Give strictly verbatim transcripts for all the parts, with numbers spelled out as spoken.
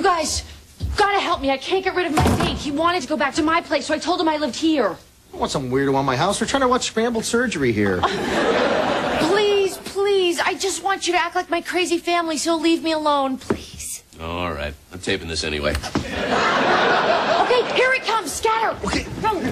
guys, gotta help me. I can't get rid of my date. He wanted to go back to my place, so I told him I lived here. I want some weirdo on my house. We're trying to watch Scrambled Surgery here. Please, please, I just want you to act like my crazy family, so leave me alone, please. All right. I'm taping this anyway. Okay, here it comes. Scatter. Okay. Go.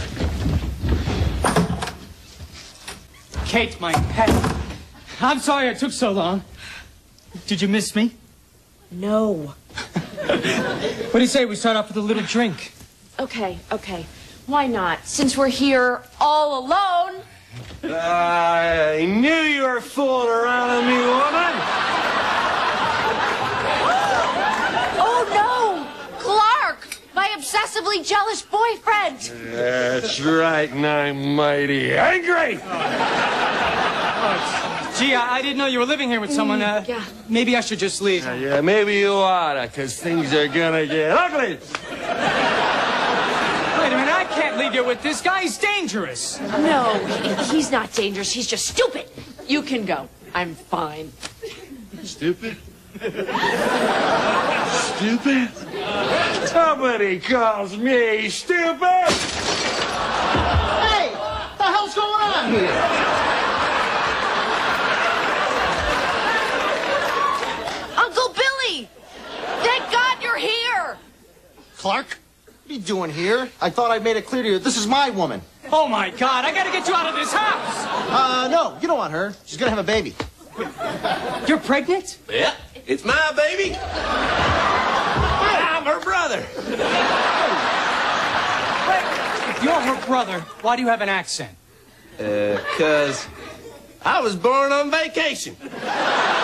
Kate, my pet. I'm sorry it took so long. Did you miss me? No. What do you say we start off with a little drink? Okay, okay. Why not? Since we're here all alone. I knew you were fooling around with me, woman. Oh, no! Clark! My obsessively jealous boyfriend! That's right, and I'm mighty angry. Oh, gee, I, I didn't know you were living here with someone. Uh, yeah. Maybe I should just leave. Uh, yeah, maybe you oughta, because things are gonna get ugly. Wait a minute, I can't leave you with this guy. He's dangerous. No, he- he's not dangerous. He's just stupid. You can go. I'm fine. Stupid? Stupid? Somebody calls me stupid! Hey! What the hell's going on here? Uncle Billy! Thank God you're here! Clark? What are you doing here? I thought I made it clear to you this is my woman. Oh, my God, I gotta get you out of this house. Uh, no, you don't want her. She's gonna have a baby. You're pregnant? Yeah, it's my baby. I'm her brother. Wait, if you're her brother, why do you have an accent? Uh, cause I was born on vacation.